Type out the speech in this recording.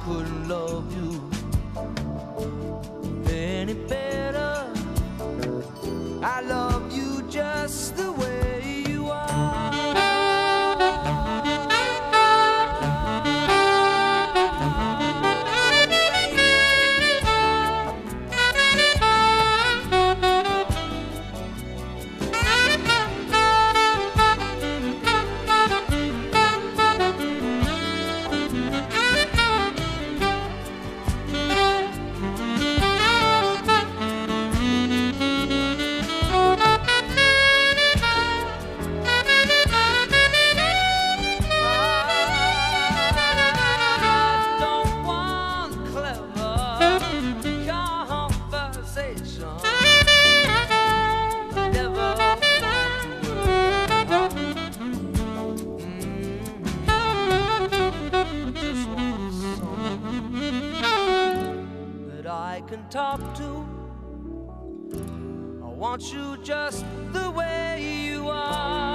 couldn't love you any better. I love you just the way you are. I can talk to. I want you just the way you are.